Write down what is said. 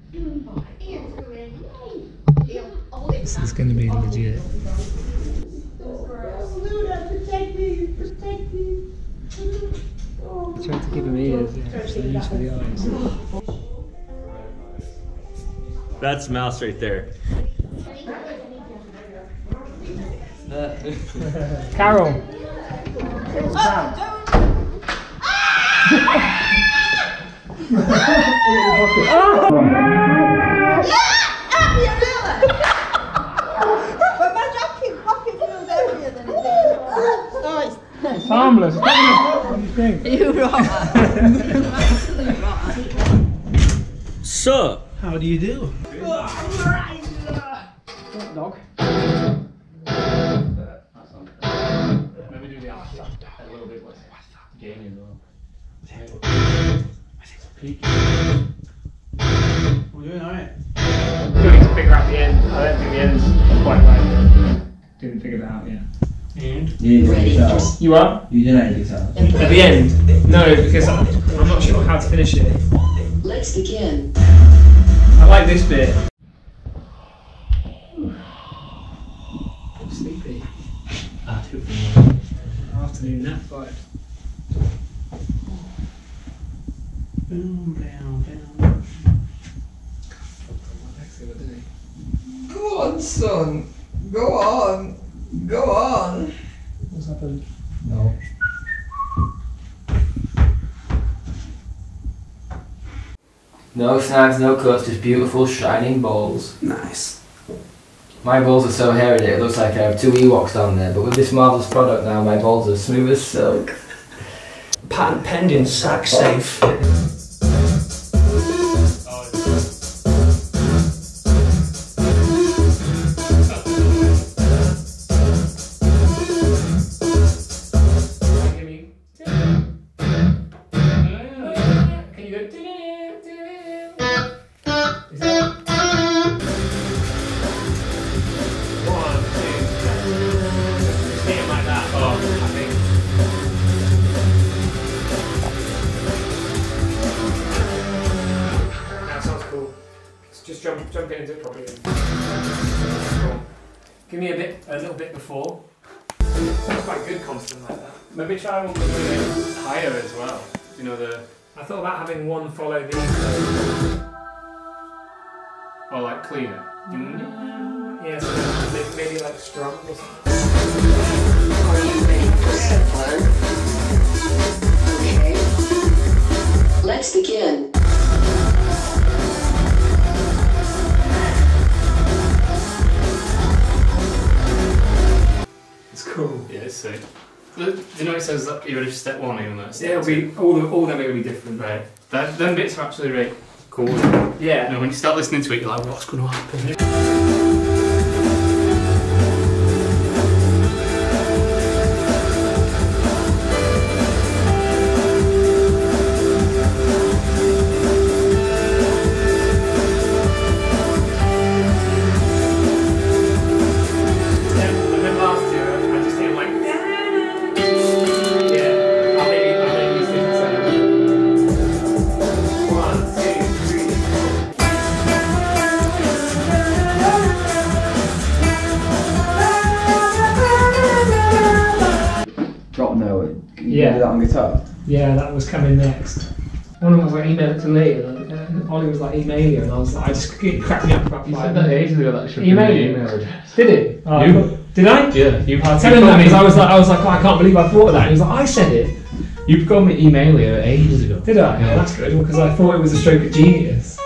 This is going to be legit. I tried to give him ears, yeah, so use for the eyes. That's mouse right there. Carol! It's harmless. What do you think? You're right. Absolutely right. So, how do you do? Dog. Maybe do the arse a little bit less gamey as well. Peak. We're doing alright. We need to figure out the end. I don't think the end's quite right. Didn't figure that out yet. And? You didn't edit yourself. You are? You didn't edit yourself. At the end? No, because I'm not sure how to finish it. Let's begin. I like this bit. Sleepy. Afternoon nap vibe. Boom, down, down. Go on, son. Go on. Go on. What's happened? No. No snags, no cuts, just beautiful shining balls. Nice. My balls are so hairy that it looks like I have two Ewoks down there, but with this marvellous product now, my balls are smooth as silk. Patent pending, sack safe. Just jump into it properly. Give me a little bit before. Sounds quite good, constant like that. Maybe try one with higher as well. You know I thought about having one follow the or like cleaner. Yeah, so maybe like strong or something. Are you ready for step 1? Okay. Let's begin. Cool. Yeah, it's sick. Do you know it says that you're ready for step 1 even though it's Yeah, it'll be all them are gonna be different. right. Them bits are actually really cool. Yeah. You know, when you start listening to it, you're like, what's going to happen? Yeah. Do that on guitar? Yeah, that was coming next. One of them was like, email it to me, and Ollie was like, email you, and I was like, I just cracked me up about 5 minutes. You said that ages ago, that should be email the you. email address. Did it? Oh, You? Did I? Yeah, you had Tell him that because I was like, oh, I can't believe I thought of that. And he was like, I said it. You've got me email you ages ago. Did I? Yeah. Oh, that's good, because I thought it was a stroke of genius.